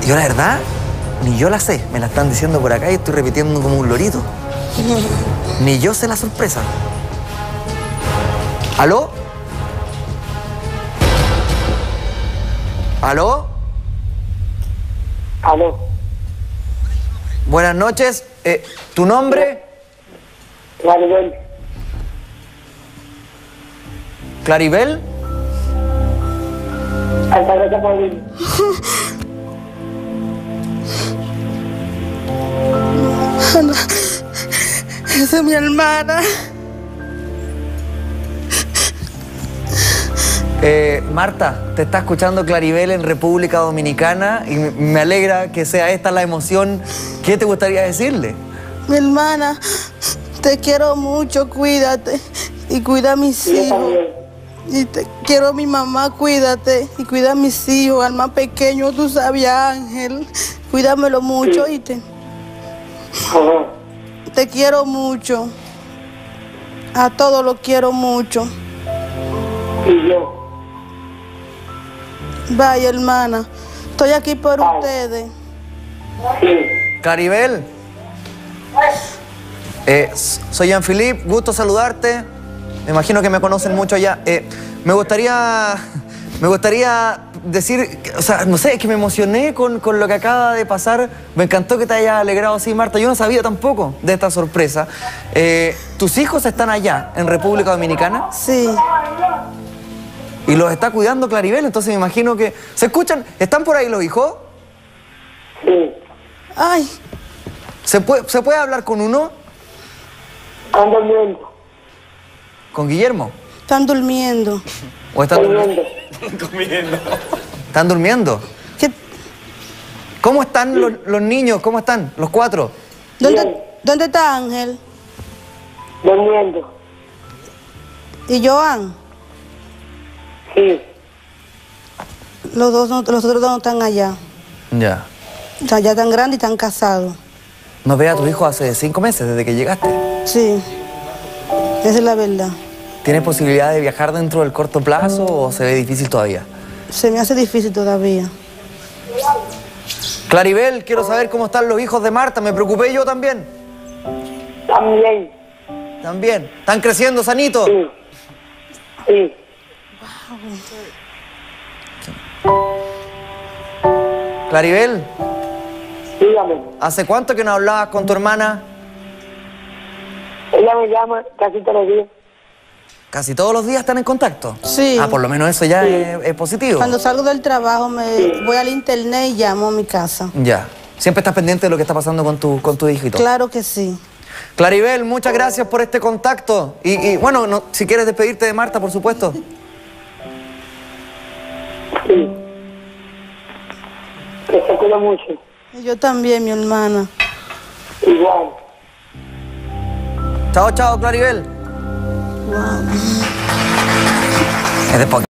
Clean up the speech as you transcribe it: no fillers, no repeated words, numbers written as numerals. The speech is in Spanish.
Yo la verdad, ni yo la sé. Me la están diciendo por acá y estoy repitiendo como un lorito. Ni yo sé la sorpresa. ¿Aló? ¿Aló? Aló. Buenas noches. ¿Tu nombre? Claribel. ¿Claribel? Altagracia Paulino. Esa es mi hermana. Marta, te está escuchando Claribel en República Dominicana y me alegra que sea esta la emoción. ¿Qué te gustaría decirle? Mi hermana, te quiero mucho, cuídate y cuida a mis Y yo hijos. también. Y te quiero a mi mamá, cuídate y cuida a mis hijos, al más pequeño, tú sabes, Ángel. Cuídamelo mucho, Sí. ¿oíste? Ajá. Te quiero mucho. A todos los quiero mucho. Y yo. Vaya, hermana. Estoy aquí por Bye. ustedes. Sí. Claribel. Soy Jean-Philippe, gusto saludarte. Me imagino que me conocen mucho allá. Me gustaría decir, o sea, no sé, es que me emocioné con lo que acaba de pasar. Me encantó que te hayas alegrado así, Marta. Yo no sabía tampoco de esta sorpresa. ¿Tus hijos están allá, en República Dominicana? Sí. Y los está cuidando Claribel, entonces me imagino que... ¿Se escuchan? ¿Están por ahí los hijos? Sí. Ay, ¿Se puede hablar con uno? Están durmiendo. ¿Con Guillermo? están durmiendo. ¿O están durmiendo? Durmiendo. ¿Están durmiendo? ¿Qué? ¿Cómo están los niños? ¿Cómo están? Los cuatro. Bien. ¿Dónde está Ángel? Durmiendo. ¿Y Joan? Sí. Los otros dos no están allá. Ya. O sea, ya están grandes y están casados. ¿No ves a tu hijo hace 5 meses, desde que llegaste? Sí. Esa es la verdad. ¿Tienes posibilidad de viajar dentro del corto plazo o se ve difícil todavía? Se me hace difícil todavía. Claribel, quiero saber cómo están los hijos de Marta. Me preocupé yo también. También. También. ¿Están creciendo sanitos? Sí. Sí. Claribel, Dígame. ¿hace cuánto que no hablabas con tu hermana? Ella me llama casi todos los días. ¿Casi todos los días están en contacto? Sí. Ah, por lo menos eso ya es positivo. Cuando salgo del trabajo voy al internet y llamo a mi casa. Ya. Siempre estás pendiente de lo que está pasando con tu hijo y todo. Claro que sí. Claribel, muchas gracias por este contacto. Y bueno, si quieres despedirte de Marta, por supuesto. Sí. Que se cuida mucho. Y yo también, mi hermana. Igual. Chao, chao, Claribel. Wow. Es de